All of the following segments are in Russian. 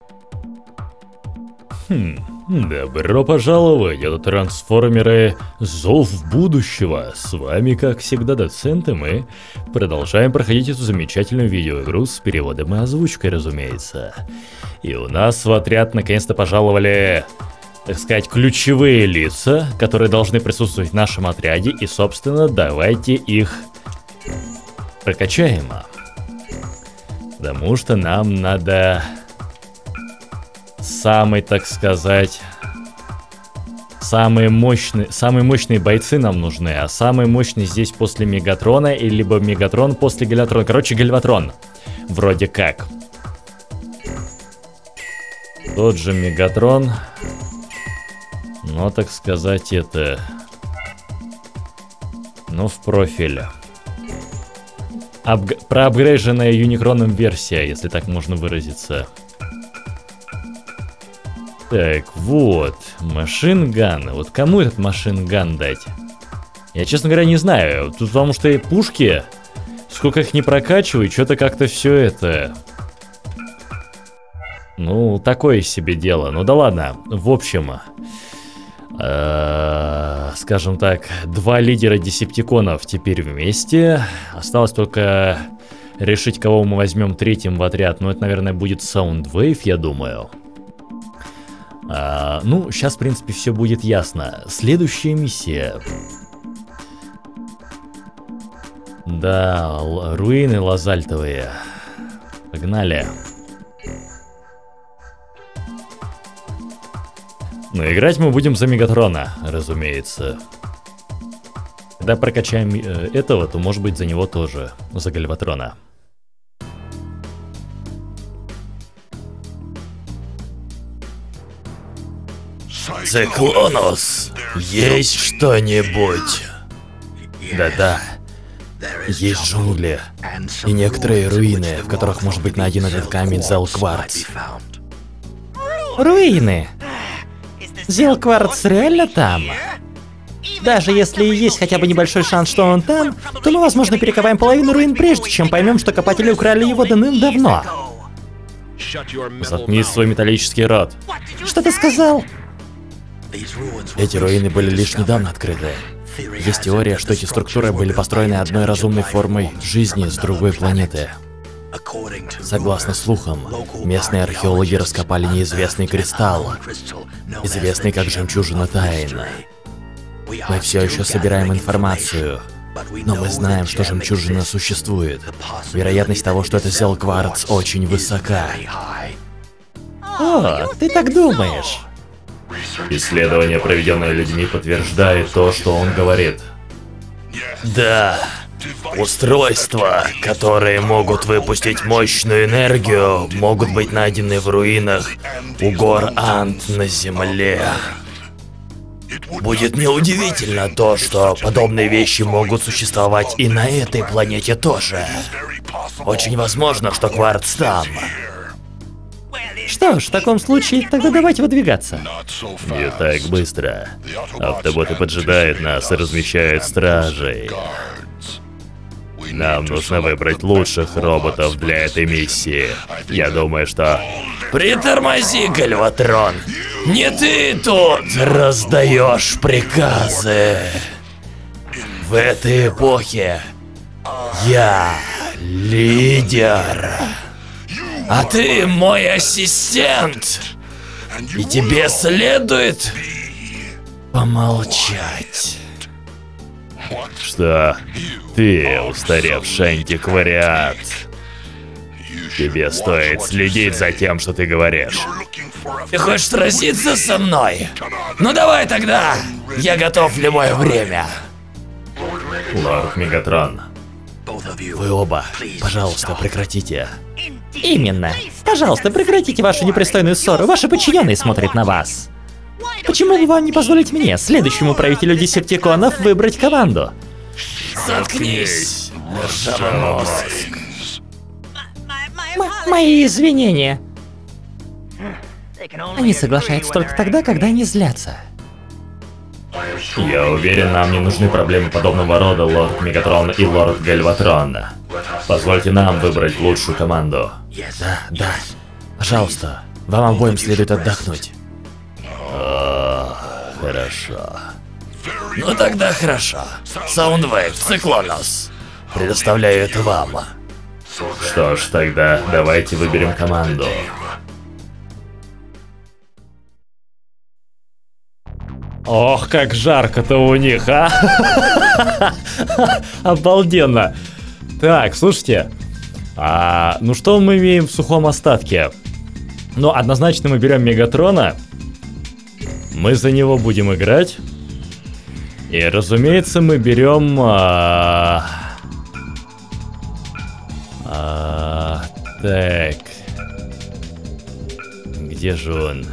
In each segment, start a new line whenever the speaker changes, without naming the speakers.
Добро пожаловать, это трансформеры Зов Будущего. С вами, как всегда, Доцент, и мы продолжаем проходить эту замечательную видеоигру с переводом и озвучкой, разумеется. И у нас в отряд наконец-то пожаловали, так сказать, ключевые лица, которые должны присутствовать в нашем отряде, и, собственно, давайте их прокачаем. Потому что нам надо самый, так сказать, самые мощные бойцы нам нужны, а самый мощный здесь после Мегатрона, или либо Мегатрон после Гальватрона. Короче, Гальватрон. Вроде как. Тот же Мегатрон. Но, так сказать, это... Ну, в профиль. Проапгрейженная Юникроном версия, если так можно выразиться. Так, вот, машинган. Вот кому этот машинган дать? Я, честно говоря, не знаю. Тут потому что и пушки, сколько их не прокачиваю, что-то как-то все это... Ну, такое себе дело. Ну да ладно. В общем, скажем так, два лидера десептиконов теперь вместе. Осталось только решить, кого мы возьмем третьим в отряд. Ну, это, наверное, будет Soundwave, я думаю. Ну, сейчас, в принципе, все будет ясно. Следующая миссия. Да, руины лазальтовые. Погнали. Но играть мы будем за Мегатрона, разумеется. Когда прокачаем этого, то, может быть, за него тоже. За Гальватрона. Циклонус, есть что-нибудь? Да-да, есть джунгли и некоторые руины, в которых может быть найден этот камень Зелкварц.
Руины? Зелкварц реально там? Даже если есть хотя бы небольшой шанс, что он там, то мы, возможно, перекопаем половину руин, прежде чем поймем, что копатели украли его давным-давно.
Заткни свой металлический рот.
Что ты сказал?
Эти руины были лишь недавно открыты. Есть теория, что эти структуры были построены одной разумной формой жизни с другой планеты. Согласно слухам, местные археологи раскопали неизвестный кристалл, известный как Жемчужина Тайна. Мы все еще собираем информацию, но мы знаем, что жемчужина существует. Вероятность того, что это Зелкварц, очень высока.
О, ты так думаешь?
Исследование, проведенное людьми, подтверждает то, что он говорит. Да, устройства, которые могут выпустить мощную энергию, могут быть найдены в руинах у гор Ант на Земле. Будет неудивительно то, что подобные вещи могут существовать и на этой планете тоже. Очень возможно, что кварц там.
Что ж, в таком случае, тогда давайте выдвигаться.
Не так быстро. Автоботы поджидают нас и размещают стражей. Нам нужно выбрать лучших роботов для этой миссии. Я думаю, что... Притормози, Гальватрон! Не ты тут раздаешь приказы! В этой эпохе я лидер. А ты мой ассистент, и тебе следует помолчать. Что? Ты устаревший антиквариат. Тебе стоит следить за тем, что ты говоришь. Ты хочешь сразиться со мной? Ну давай тогда! Я готов в любое время. Лорд Мегатрон. Вы оба, пожалуйста, прекратите.
Именно. Пожалуйста, прекратите вашу непристойную ссору. Ваши подчиненные смотрят на вас. Почему бы вам не позволить мне, следующему правителю десептиконов, выбрать команду?
Заткнись, ржавомозг.
Мои извинения. Они соглашаются только тогда, когда они злятся.
Я уверен, нам не нужны проблемы подобного рода, лорд Мегатрон и лорд Гальватрон. Позвольте нам выбрать лучшую команду.
Да, пожалуйста.
Вам обоим следует отдохнуть. Хорошо. Ну тогда хорошо. Soundwave, Циклонос. Предоставляю это вам. Что ж, тогда давайте выберем команду.
Ох, как жарко-то у них, а! Обалденно. Так, слушайте. Ну что мы имеем в сухом остатке? Ну, однозначно мы берем Мегатрона. Мы за него будем играть. И, разумеется, мы берем... так. Где же он?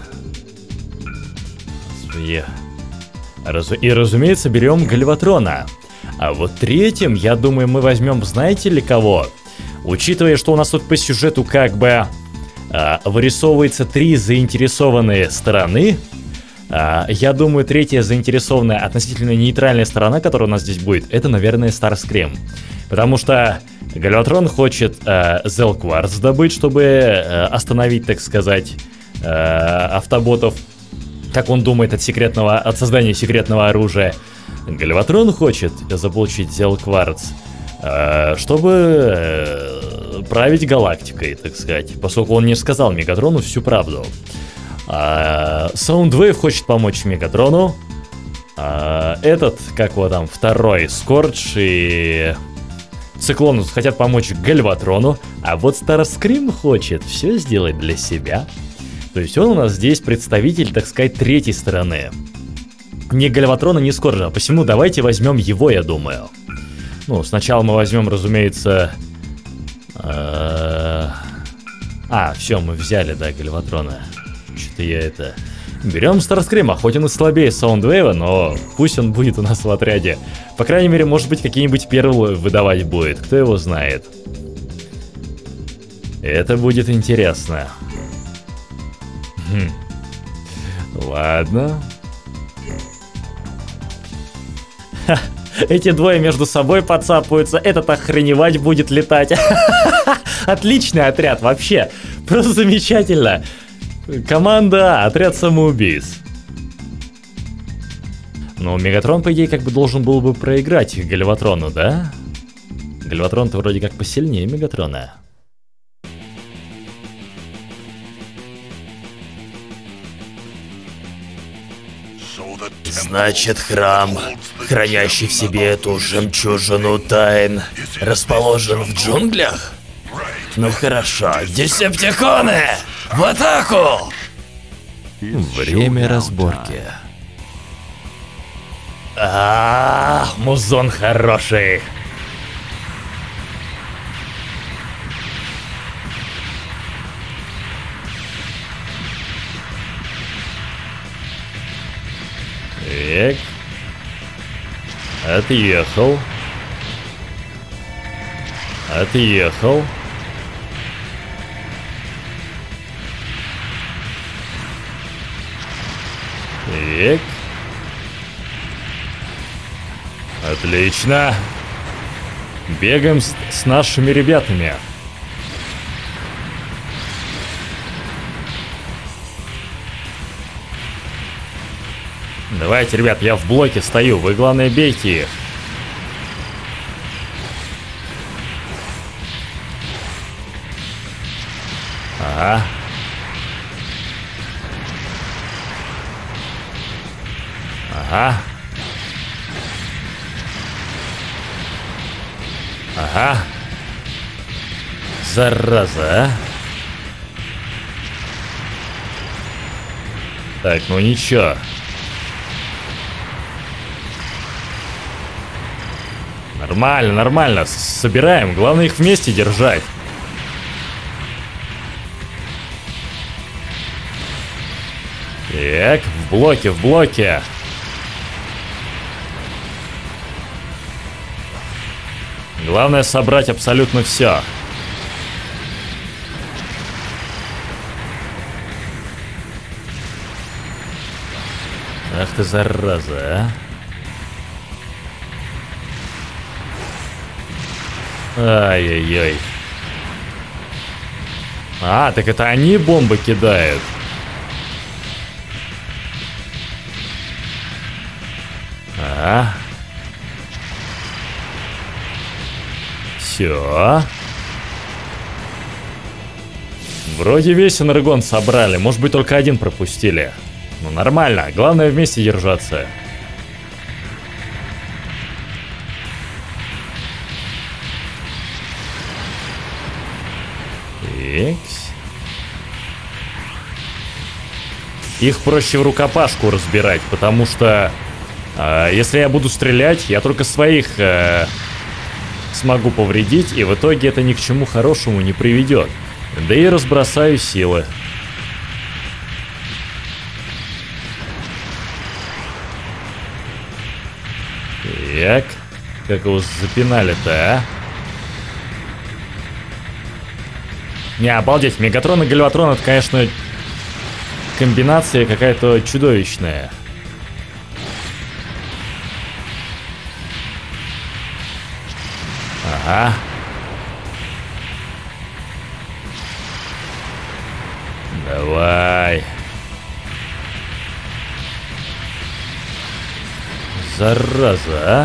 И, разумеется, берем Гальватрона. А вот третьим, я думаю, мы возьмем, знаете ли кого? Учитывая, что у нас тут по сюжету как бы вырисовывается 3 заинтересованные стороны, я думаю, третья заинтересованная, относительно нейтральная сторона, которая у нас здесь будет, это, наверное, Старскрим. Потому что Гальватрон хочет Зелкварц добыть, чтобы остановить, так сказать, автоботов, как он думает, от создания секретного оружия. Гальватрон хочет заполучить Зелкварц, чтобы править галактикой, так сказать, поскольку он не сказал Мегатрону всю правду. Soundwave хочет помочь Мегатрону. Этот, как его там, второй, Скорч и Циклонус хотят помочь Гальватрону. А вот Старскрим хочет все сделать для себя. То есть он у нас здесь представитель, так сказать, третьей стороны. Ни Гальватрона, ни Скоржа. Посему давайте возьмем его, я думаю. Ну, сначала мы возьмем, разумеется... все, мы взяли, да, Гальватрона. Что-то я это... Берем Старскрима, хоть он и слабее Саундвейва, но пусть он будет у нас в отряде. По крайней мере, может быть, какие-нибудь перлы выдавать будет, кто его знает. Это будет интересно. Ладно. Эти двое между собой подцапываются, этот охреневать будет летать. Отличный отряд, вообще. Просто замечательно. Команда, отряд самоубийц. Ну, Мегатрон, по идее, как бы должен был бы проиграть Гальватрону, да? Гальватрон-то вроде как посильнее Мегатрона.
Значит, храм, хранящий в себе эту жемчужину тайн, расположен в джунглях? Ну хорошо, десептиконы! В атаку!
Время разборки. Музон хороший. Так. Отъехал. Отъехал. Так. Отлично. Бегаем с нашими ребятами. Давайте, ребят, я в блоке стою, вы, главное, бейте их. Ага. Ага. Ага. Зараза, а. Так, ну ничего. Нормально, нормально. Собираем. Главное их вместе держать. Так, в блоке, в блоке. Главное собрать абсолютно все. Ах ты зараза, а. Ай-яй-яй.
А, так это они бомбы кидают. А. Все. Вроде весь энергон собрали, может быть только один пропустили. Ну нормально, главное вместе держаться. Икс. Их проще в рукопашку разбирать, потому что если я буду стрелять, я только своих смогу повредить, и в итоге это ни к чему хорошему не приведет. Да и разбросаю силы. Так, как его запинали-то, а? Не, обалдеть, Мегатрон и Гальватрон, это, конечно, комбинация какая-то чудовищная. Ага. Давай. Зараза, а?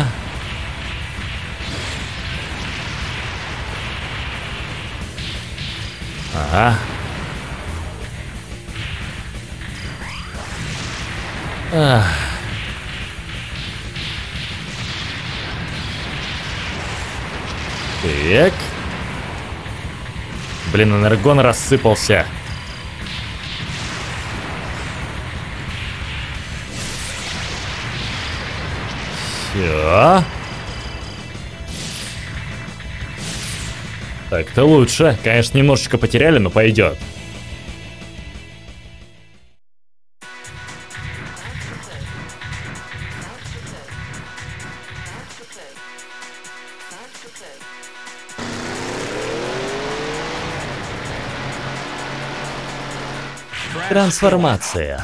Ага. Ах. Так. Блин, энергон рассыпался. Все. Так-то лучше. Конечно, немножечко потеряли, но пойдет.
Трансформация.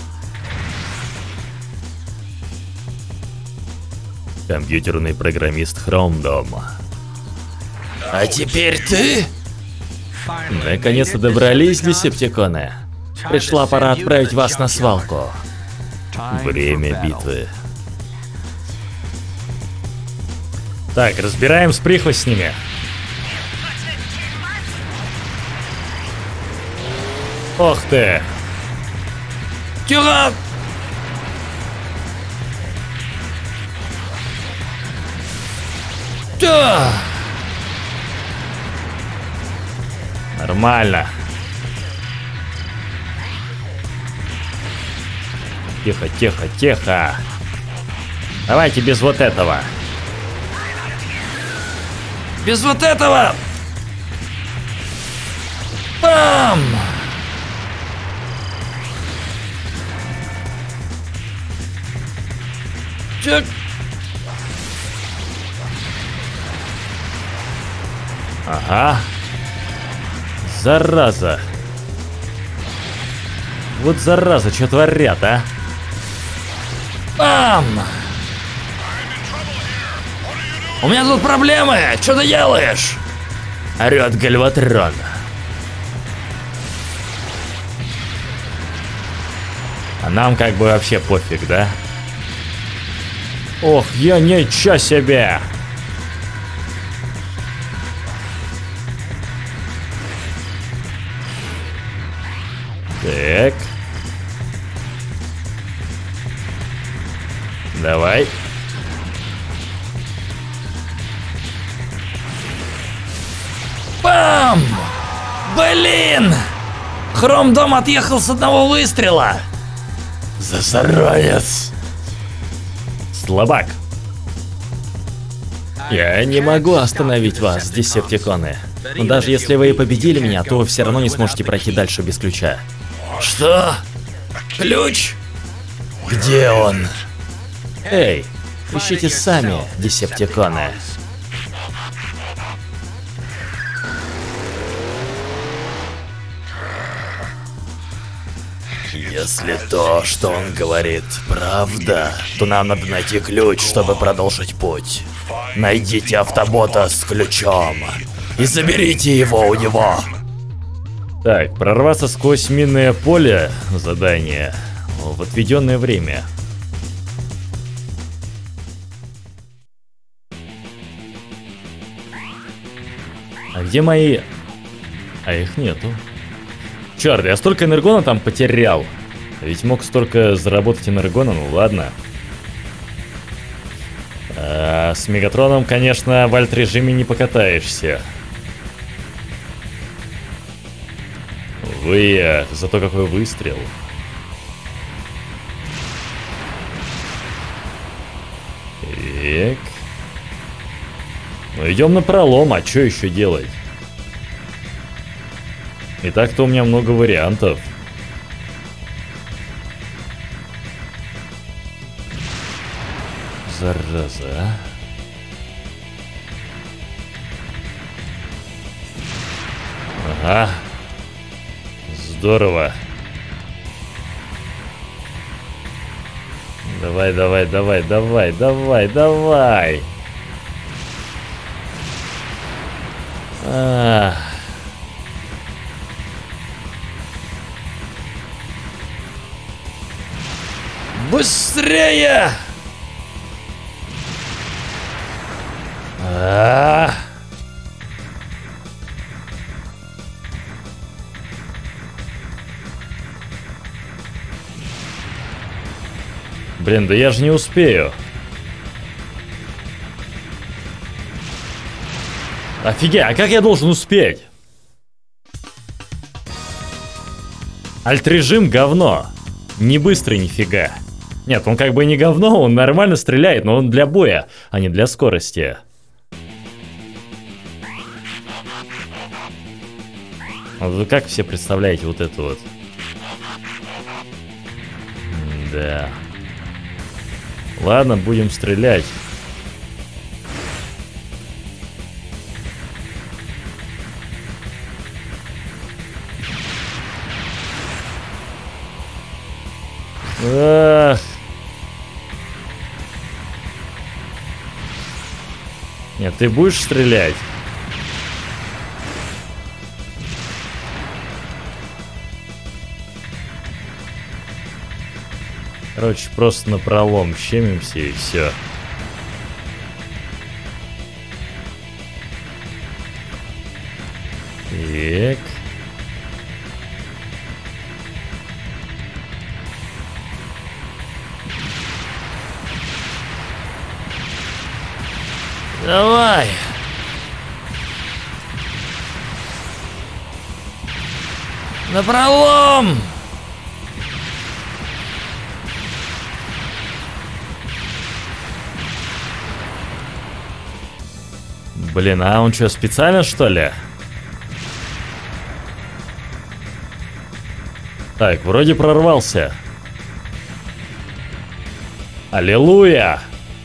Компьютерный программист Хромдом.
А теперь ты?
Наконец-то добрались, десептиконы.
Пришла пора отправить вас на свалку.
Время битвы. Так, разбираем с прихвостнями. Ох ты!
Тюрак! Да!
Нормально. Тихо, тихо, тихо. Давайте без вот этого.
Без вот этого! Бам! Чек.
Ага. Зараза. Вот зараза, что творят, а?
Бам! У меня тут проблемы! Что ты делаешь?
Орёт Гальватрон. А нам как бы вообще пофиг, да? Ох, я ничего себе! Так. Давай.
Бам! Блин! Хромдом отъехал с одного выстрела.
Засранец! Слабак.
Я не могу остановить вас, десептиконы. Но даже если вы и победили меня, то вы все равно не сможете пройти дальше без ключа. Что? Ключ? Где он? Эй, ищите сами, десептиконы. Если то, что он говорит, правда, то нам надо найти ключ, чтобы продолжить путь. Найдите автобота с ключом и заберите его у него.
Так, прорваться сквозь минное поле. Задание в отведенное время. А где мои... А их нету. Черт, я столько энергона там потерял. Ведь мог столько заработать энергона, ну ладно. С Мегатроном, конечно, в альт-режиме не покатаешься. Увы, зато какой выстрел. Так. Ну идем на пролом, а что еще делать? И так-то у меня много вариантов. Зараза, а? Ага. Здорово. Давай, давай, давай, давай, давай, давай. Быстрее! Блин, да я же не успею. Офигеть, а как я должен успеть? Альт-режим говно. Не быстрый нифига. Нет, он как бы не говно, он нормально стреляет, но он для боя, а не для скорости. Вы как все представляете вот это вот? Да. Ладно, будем стрелять. Ах. Нет, ты будешь стрелять? Короче, просто напролом щемимся и все. Так. Давай. Напролом. Блин, а он что, специально, что ли? Так, вроде прорвался. Аллилуйя!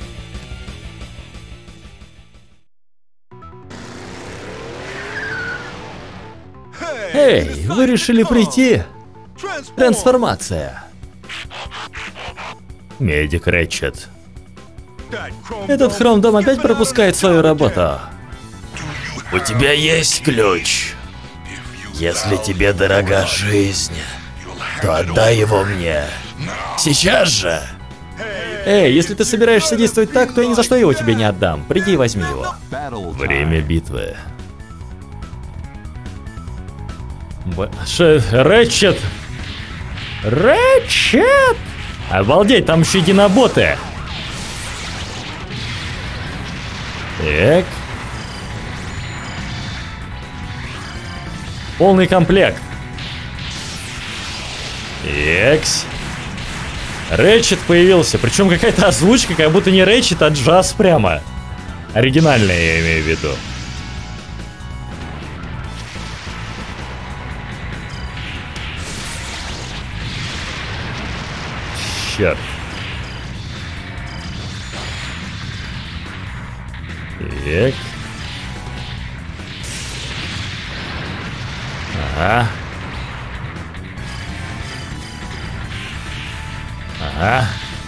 Эй, вы решили прийти? Трансформация.
Медик Рэтчет.
Этот Хромдом опять пропускает свою работу.
У тебя есть ключ? Если тебе дорога жизнь, то отдай его мне. Сейчас же!
Эй, если ты собираешься действовать так, то я ни за что его тебе не отдам. Приди и возьми его.
Время битвы. Рэтчет! Рэтчет! Обалдеть, там еще единоботы. Так. Полный комплект. Экс. Рэтчет появился. Причем какая-то озвучка, как будто не Рэтчет, а Джаз прямо. Оригинальная, я имею в виду. Черт. Так. Ага. Ага.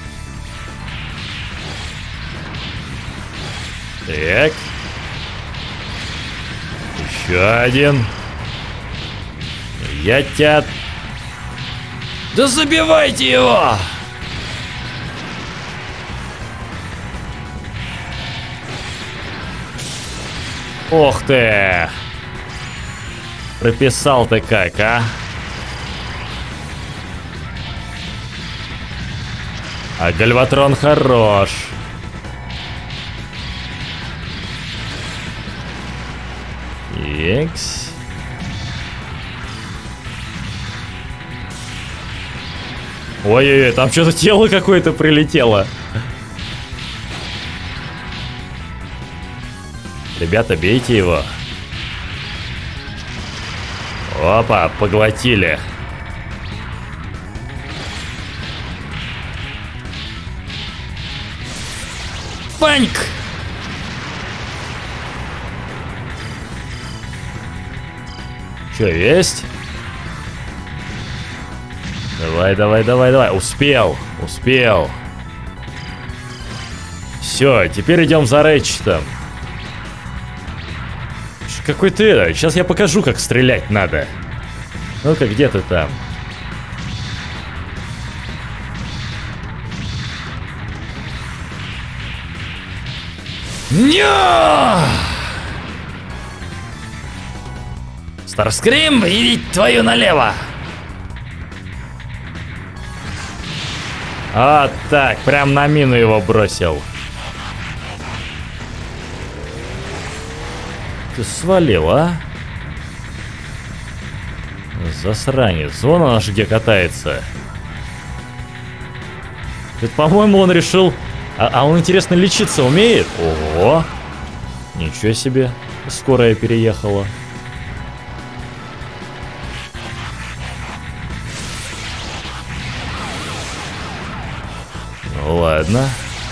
Так. Еще один. Я тебя... Да забивайте его! Ох ты! Прописал ты как, а? А Гальватрон хорош. Икс. Ой-ой-ой, там что-то тело какое-то прилетело. Ребята, бейте его. Опа, поглотили. Паньк! Че, есть? Давай, давай, давай, давай. Успел, успел. Все, теперь идем за Рэтчетом. Какой ты это? Сейчас я покажу, как стрелять надо. Ну-ка, где ты там? Ня! Старскрим, видеть твою налево. Вот так, прям на мину его бросил. Ты свалил, а? Засранец. Вон он аж где катается. Это, по-моему, он решил... А он, интересно, лечиться умеет? Ого! Ничего себе. Скорая переехала. Ну, ладно.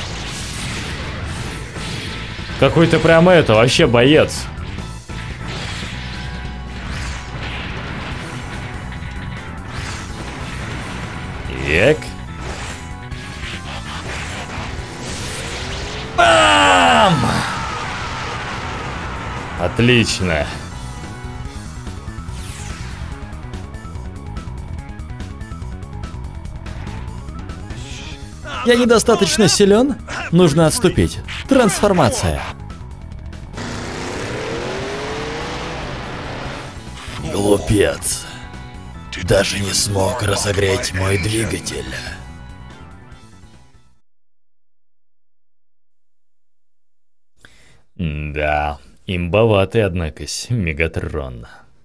Какой-то прямо это, вообще боец. Ек. Бам! Отлично.
Я недостаточно силен? Нужно отступить. Трансформация.
Глупец. Даже не смог разогреть мой двигатель. Да, имбоватый, однако, Мегатрон.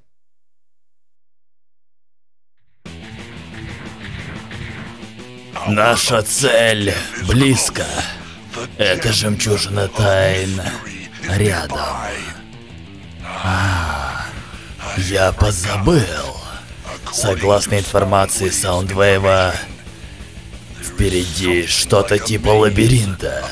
Наша цель близко. Это жемчужина тайн рядом. Я позабыл. Согласно информации Саундвейва, впереди что-то типа лабиринта.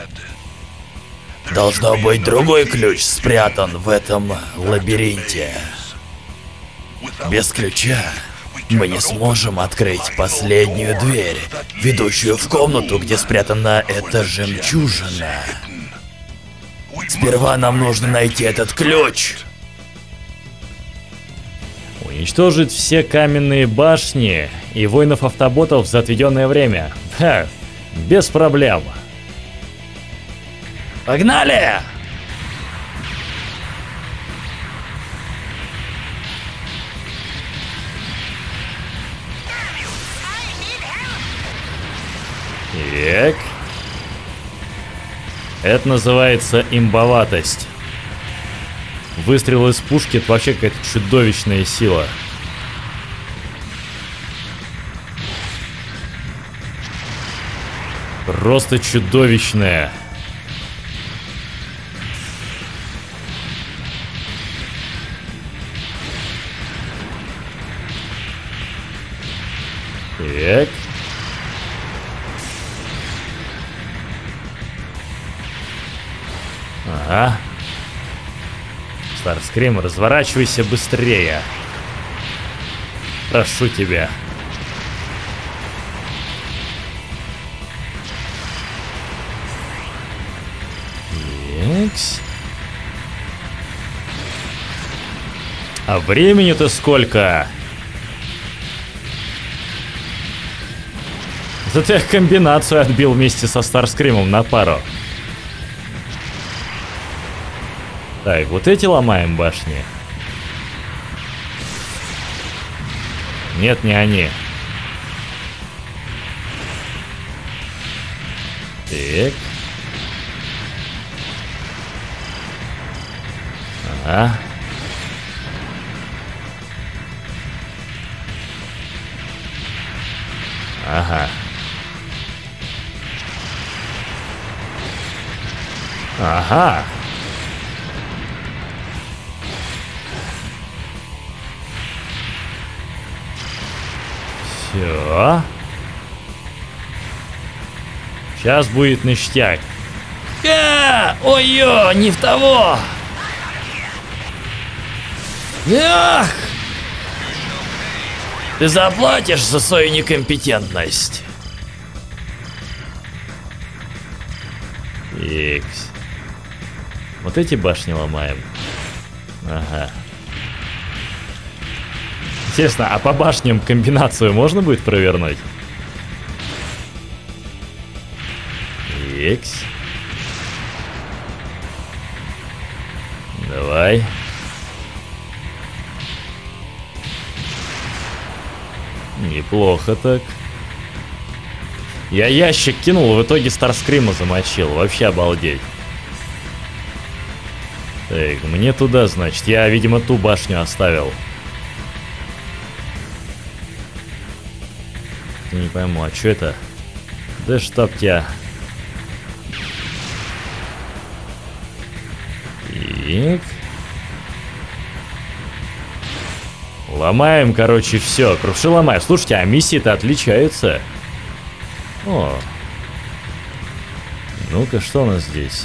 Должно быть, другой ключ спрятан в этом лабиринте. Без ключа мы не сможем открыть последнюю дверь, ведущую в комнату, где спрятана эта жемчужина. Сперва нам нужно найти этот ключ. Уничтожить все каменные башни и воинов-автоботов за отведенное время. Ха, без проблем. Погнали! Так. Это называется имбоватость. Выстрел из пушки — это вообще какая-то чудовищная сила. Просто чудовищная. Так. Ага. Старскрим, разворачивайся быстрее. Прошу тебя. Икс. А времени-то сколько? Зато я комбинацию отбил вместе со Старскримом на пару. Так, вот эти ломаем башни. Нет, не они. Так. Ага. Ага. Ага. Все. Сейчас будет ништяк. Ой-ё, не в того. Ах! Ты заплатишь за свою некомпетентность. Икс. Вот эти башни ломаем. Ага. Интересно, а по башням комбинацию можно будет провернуть? Икс. Давай. Неплохо так. Я ящик кинул, в итоге Старскрима замочил. Вообще обалдеть. Так, мне туда, значит. Я, видимо, ту башню оставил. Не пойму, а что это? Да чтоб тебя. Так. Ломаем, короче, все. Круши ломаем. Слушайте, а миссии-то отличаются. О. Ну-ка, что у нас здесь?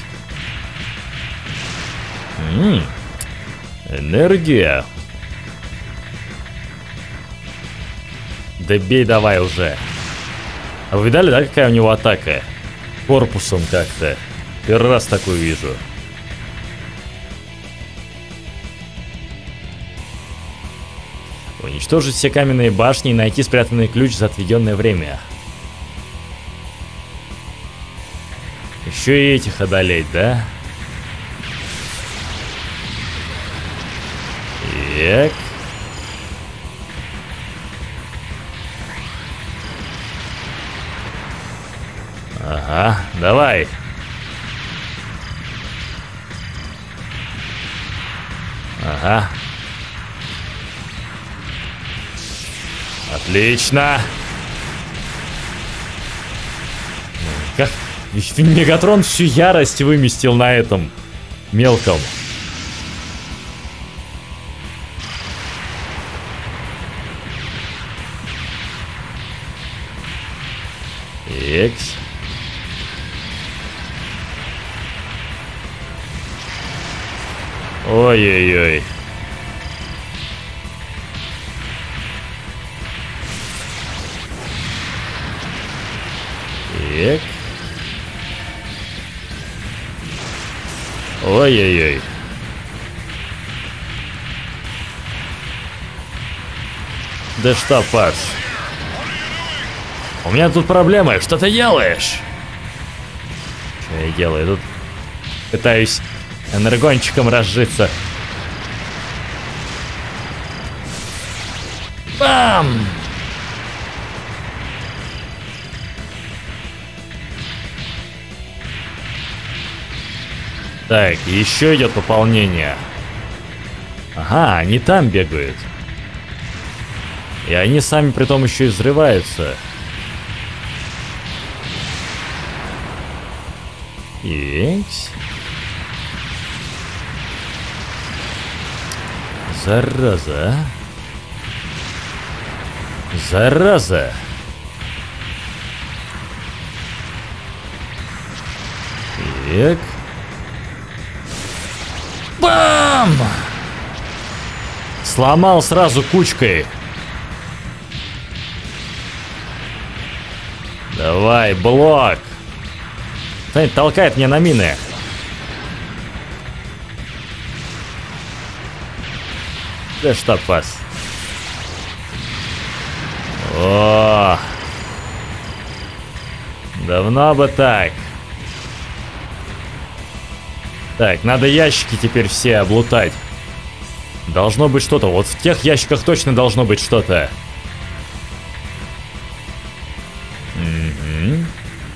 Энергия. Да бей давай уже. А вы видали, да, какая у него атака? Корпусом как-то. Первый раз такую вижу. Уничтожить все каменные башни и найти спрятанный ключ за отведенное время. Еще и этих одолеть, да? Так. Ага, давай. Ага. Отлично. Как? Мегатрон всю ярость выместил на этом мелком. Экс. Ой-ой-ой. Так. Ой-ой-ой. Да что, Паш? У меня тут проблемы. Что ты делаешь? Что я делаю? Тут пытаюсь энергончиком разжиться. Бам! Так, еще идет пополнение. Ага, они там бегают. И они сами при том еще и взрываются. Икс. Зараза. Зараза. Так. Бам! Сломал сразу кучкой. Давай, блок. Кто-нибудь толкает меня на мины. Да чтоб вас. О! Давно бы так. Так, надо ящики теперь все облутать. Должно быть что-то. Вот в тех ящиках точно должно быть что-то. Угу.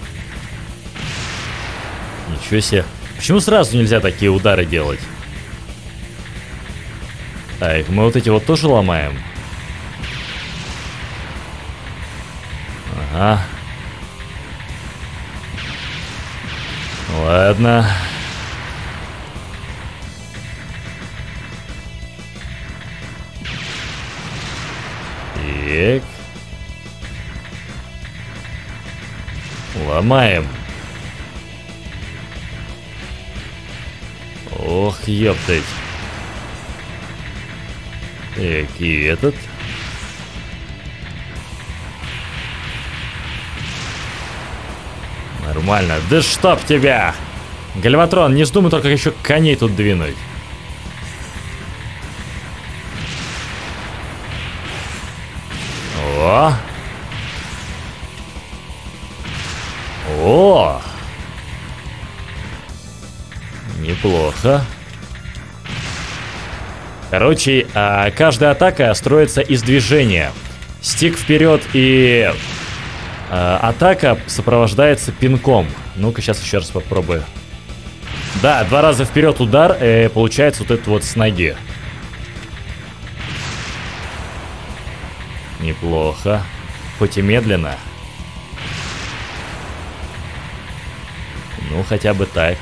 Ничего себе. Почему сразу нельзя такие удары делать? Так, мы вот эти вот тоже ломаем. Ага. Ладно. Так. Ломаем. Ох, ёптать. Так, и этот. Нормально. Да чтоб тебя! Гальватрон, не вздумай только еще коней тут двинуть. О! О! Неплохо. Короче, каждая атака строится из движения. Стик вперед и атака сопровождается пинком. Ну-ка, сейчас еще раз попробую. Да, 2 раза вперед удар, получается вот это вот с ноги. Неплохо. Хоть и медленно. Ну, хотя бы так.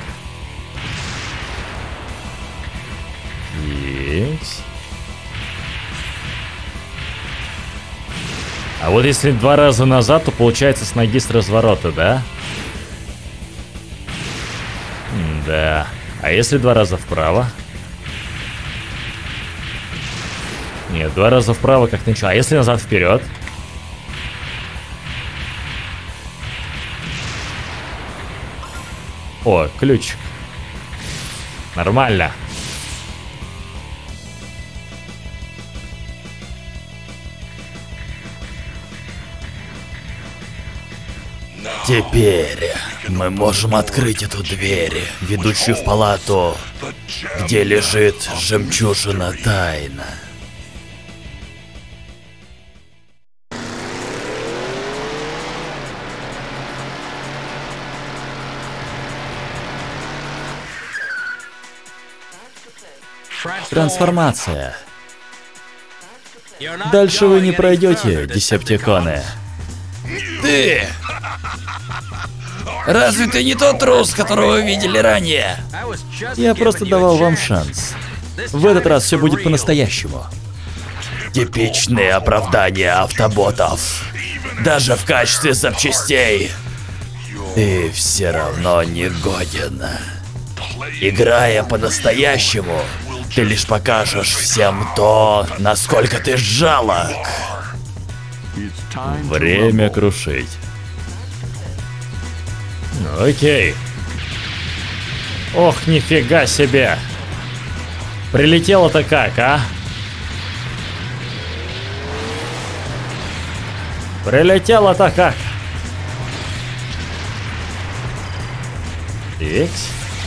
Есть. А вот если 2 раза назад, то получается с ноги с разворота, да? Да. А если 2 раза вправо? Нет, 2 раза вправо как-то ничего. А если назад вперед? О, ключик. Нормально.
Теперь мы можем открыть эту дверь, ведущую в палату, где лежит жемчужина тайна. Трансформация. Дальше вы не пройдете, десептиконы.
Ты! Разве ты не тот трус, которого вы видели ранее?
Я просто давал вам шанс. В этот раз все будет по-настоящему. Типичные оправдания автоботов. Даже в качестве запчастей. Ты все равно не годен. Играя по-настоящему, ты лишь покажешь всем то, насколько ты жалок.
Время крушить. Ну, окей. Ох, нифига себе. Прилетело-то как, а? Прилетело-то как? Икс.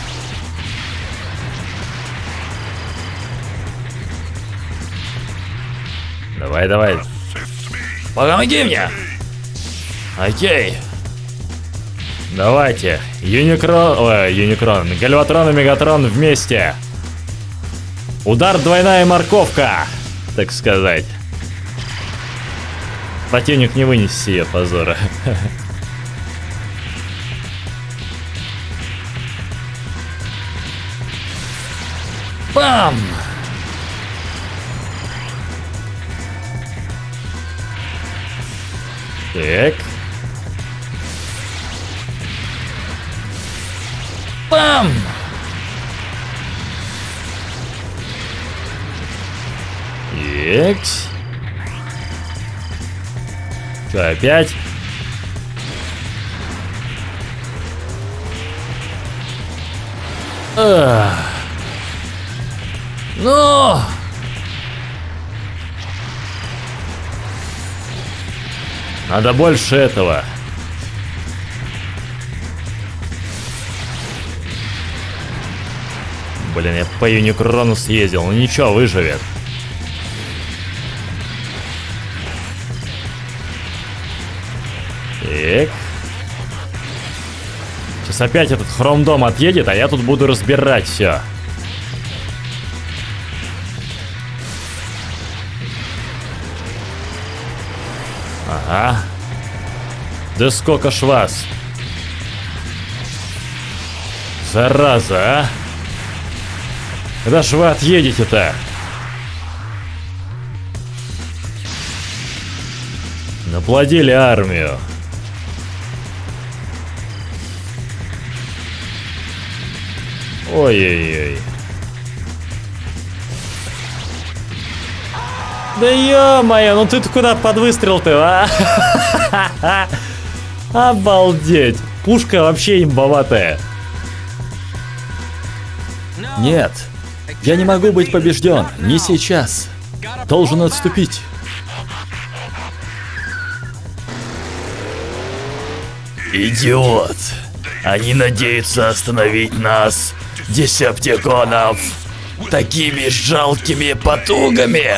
Давай, давай.
Помоги мне!
Окей. Давайте. Юникрон... Ой, Юникрон. Гальватрон и Мегатрон вместе. Удар двойная морковка, так сказать. Противник не вынес себе позора.
Бам!
Так.
Бам!
Икс. Что, опять?
Ну!
Надо больше этого. Блин, я по Юникрону съездил, ну ничего, выживет. Так. Сейчас опять этот хромдом отъедет, а я тут буду разбирать все. Ага. Да сколько ж вас? Зараза, а? Когда ж вы отъедете-то? Наплодили армию. Ой-ой-ой. Да ё-моё, ну ты-то куда под выстрел-то, а? Обалдеть. Пушка вообще имбоватая.
Нет, я не могу быть побежден, не сейчас. Должен отступить. Идиот! Они надеются остановить нас, десептиконов, такими жалкими потугами.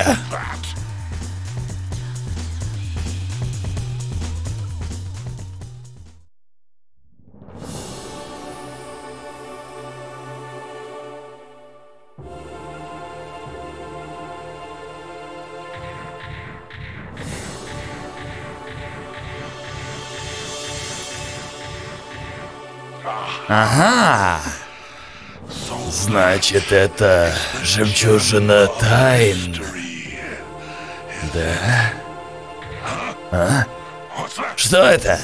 Ага. Значит, это жемчужина тайн. Да? А? Что это?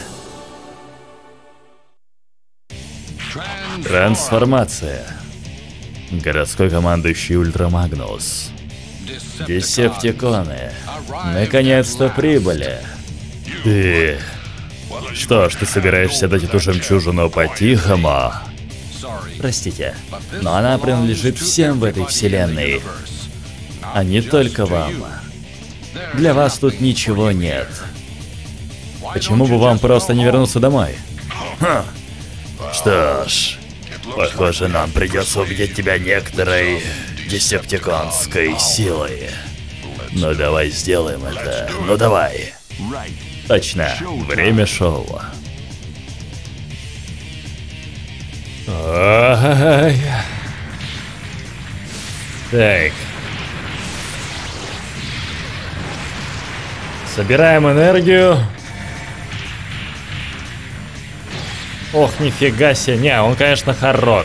Трансформация. Городской командующий Ультрамагнус. Десептиконы. Наконец-то прибыли. Ты... Что ж, ты собираешься дать эту жемчужину по-тихому? Простите, но она принадлежит всем в этой вселенной, а не только вам. Для вас тут ничего нет. Почему бы вам просто не вернуться домой?
Хм. Что ж, похоже, нам придется убедить тебя некоторой десептиконской силой. Ну давай сделаем это. Ну давай.
Точно, время шоу. Ой. Так. Собираем энергию. Ох, нифига себе. Не, он, конечно, хорош.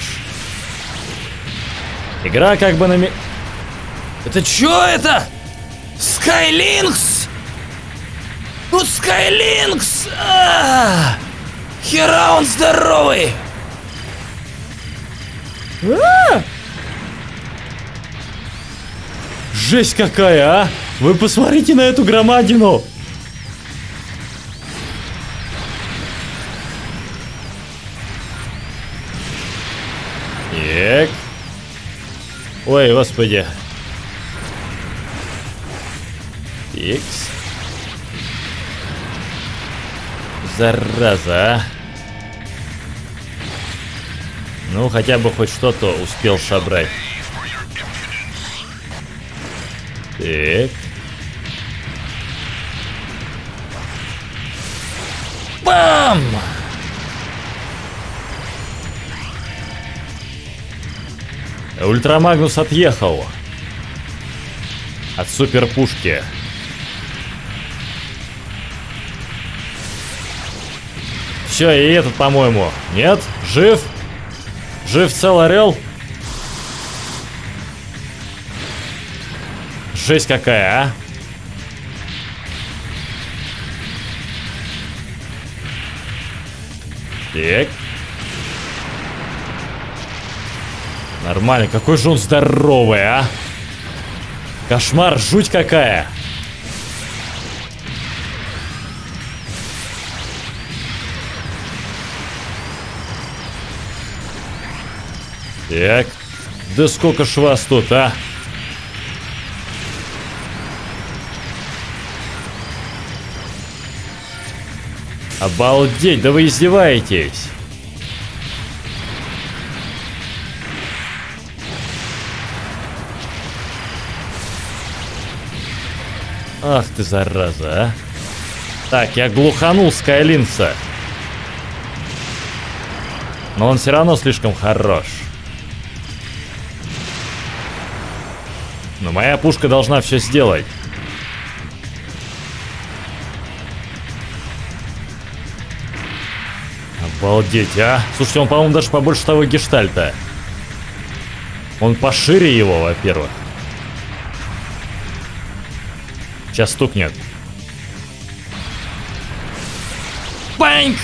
Игра как бы на...
Это чё это? Скайлинкс? Ну, Скайлинкс! Хера он здоровый!
Жесть какая, а! Вы посмотрите на эту громадину! Так. Ой, господи. Икс. Зараза, а. Ну, хотя бы хоть что-то успел собрать. Так.
Бам!
Ультрамагнус отъехал от суперпушки. Все, и этот, по-моему. Нет? Жив? Жив цел орел? Жесть какая, а? Так. Нормально, какой же он здоровый, а? Кошмар, жуть какая. Так, да сколько ж вас тут, а? Обалдеть, да вы издеваетесь. Ах ты зараза, а. Так, я глуханул Скайлинса. Но он все равно слишком хорош. Но моя пушка должна все сделать. Обалдеть, а? Слушайте, он, по-моему, даже побольше того гештальта. Он пошире его, во-первых. Сейчас стукнет. Банк!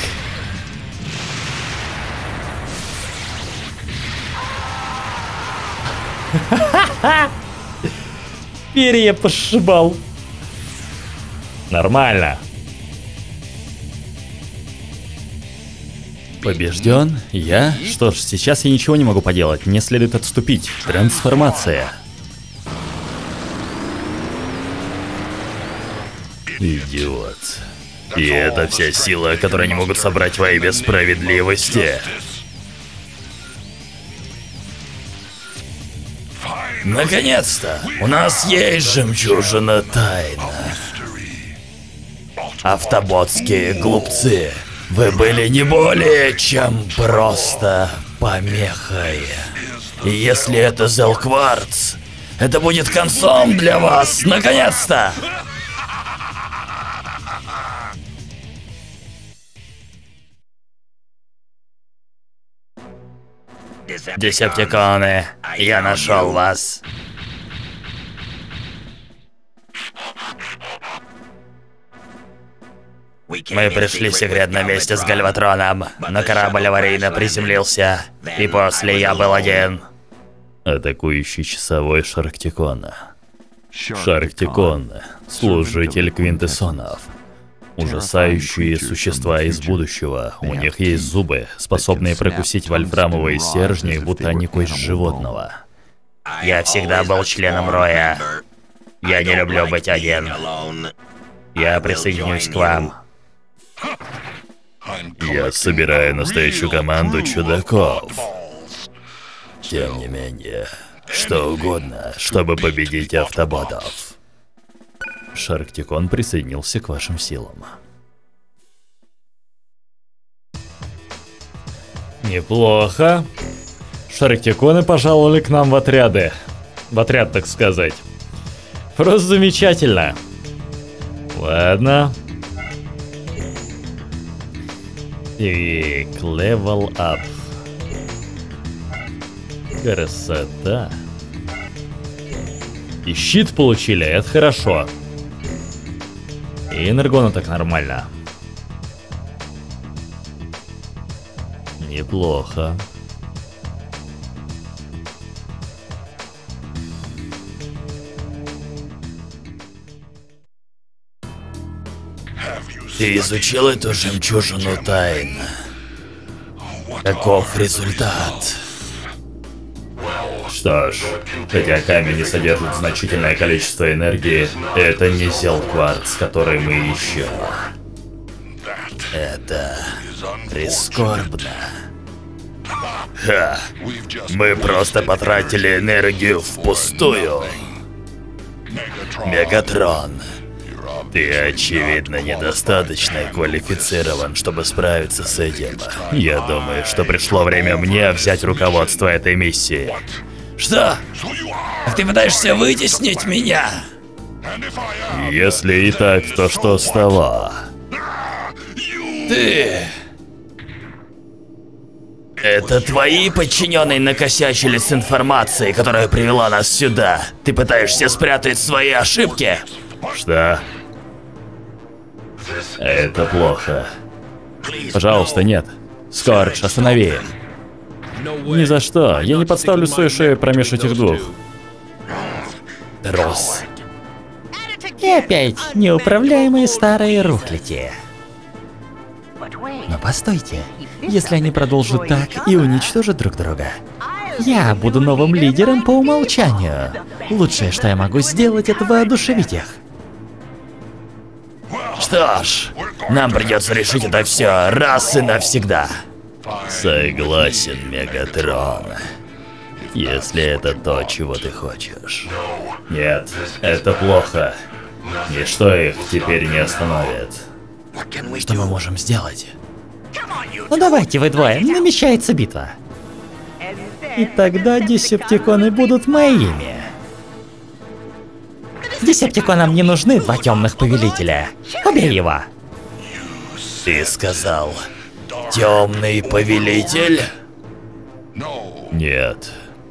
Перья пошибал. Нормально.
Побежден? Я? Что ж, сейчас я ничего не могу поделать. Мне следует отступить. Трансформация.
Идиот. И это вся сила, которую они могут собрать во имя справедливости. Наконец-то! У нас есть жемчужина тайна. Автоботские глупцы. Вы были не более чем просто помехой. И если это Зелкварц, это будет концом для вас. Наконец-то! Десептиконы, я нашел вас. Мы пришли в секретном месте с Гальватроном, но корабль аварийно приземлился, и после я был один.
Атакующий часовой Шарктикона. Шарктикон, служитель Квинтэссонов. Ужасающие существа из будущего. У них есть зубы, способные прокусить вольфрамовые стержни, будто они кость животного.
Я всегда был членом Роя. Я не люблю быть один. Я присоединюсь к вам.
Я собираю настоящую команду чудаков.
Тем не менее, что угодно, чтобы победить автоботов.
Шарктикон присоединился к вашим силам.
Неплохо. Шарктиконы пожаловали к нам в отряды. В отряд, так сказать. Просто замечательно. Ладно. И level up. Красота. И щит получили, это хорошо. И энергона так нормально. Неплохо.
Ты изучил эту жемчужину тайн? Каков результат?
Что ж, хотя камень не содержит значительное количество энергии, это не Зелкварц, который мы ищем.
Это прискорбно. Ха! Мы просто потратили энергию впустую. Мегатрон, ты, очевидно, недостаточно квалифицирован, чтобы справиться с этим. Я думаю, что пришло время мне взять руководство этой миссии. Что? Ты пытаешься вытеснить меня?
Если и так, то что с того?
Ты... Это твои подчиненные накосячили с информацией, которая привела нас сюда. Ты пытаешься спрятать свои ошибки?
Что? Это плохо.
Пожалуйста, нет. Скордж, останови. Ни за что. Я не подставлю свою шею промеж этих двух.
Рос.
И опять неуправляемые старые рухляти. Но постойте, если они продолжат так и уничтожат друг друга, я буду новым лидером по умолчанию. Лучшее, что я могу сделать, это воодушевить их.
Что ж, нам придется решить это все раз и навсегда.
Согласен, Мегатрон. Если это то, чего ты хочешь. Нет, это плохо. Ничто их теперь не остановит.
Что мы можем сделать?
Ну давайте вы двое, намечается битва. И тогда десептиконы будут моими. Десептиконам не нужны два темных повелителя. Убей его.
Ты сказал, темный повелитель?
Нет.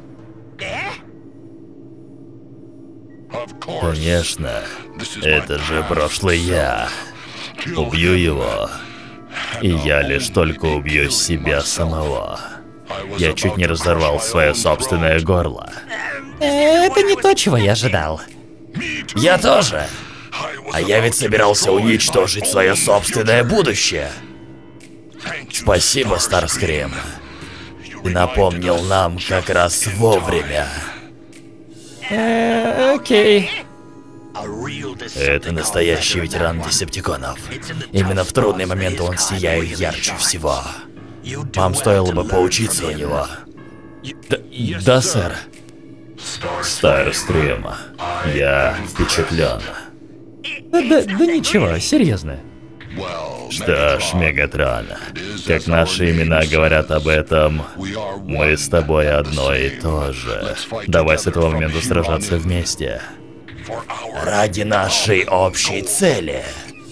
Конечно, это же прошлый я. Убью его, и я лишь только убью себя самого. Я чуть не разорвал свое собственное горло.
Это не то, чего я ожидал.
Я тоже. А я ведь собирался уничтожить свое собственное будущее. Спасибо, Старскрим. Ты напомнил нам как раз вовремя.
Окей.
Это настоящий ветеран десептиконов. Именно в трудные моменты он сияет ярче всего. Вам стоило бы поучиться у него.
Да, сэр.
Старскрим, я впечатлен.
Да ничего, серьезно.
Что ж, Мегатрон, как наши имена говорят об этом, мы с тобой одно и то же. Давай с этого момента сражаться вместе.
Ради нашей общей цели.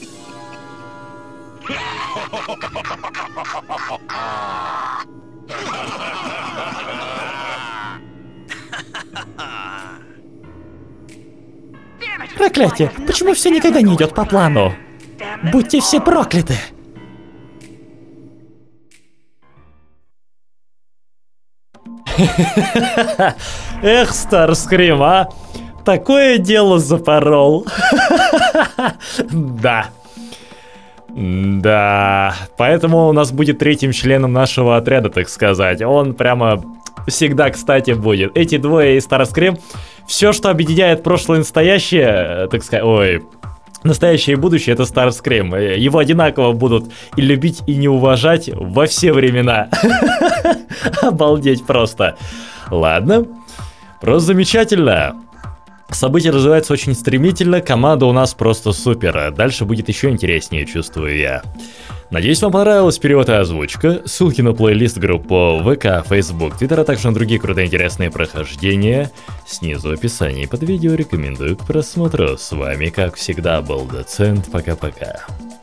Проклятие, почему все никогда не идет по плану? Будьте все прокляты! Эх, Старскрим, а? Такое дело запорол. Да. Да. Поэтому у нас будет третьим членом нашего отряда, так сказать. Он прямо всегда кстати будет. Эти двое и Старскрим. Все, что объединяет прошлое и настоящее, так сказать, ой, настоящее и будущее, это Старскрим. Его одинаково будут и любить, и не уважать во все времена. Обалдеть просто. Ладно. Просто замечательно. События развиваются очень стремительно, команда у нас просто супер. Дальше будет еще интереснее, чувствую я. Надеюсь, вам понравилась перевод и озвучка. Ссылки на плейлист, группу ВК, Facebook, Twitter, а также на другие крутые интересные прохождения снизу в описании под видео. Рекомендую к просмотру. С вами, как всегда, был Доцент. Пока-пока.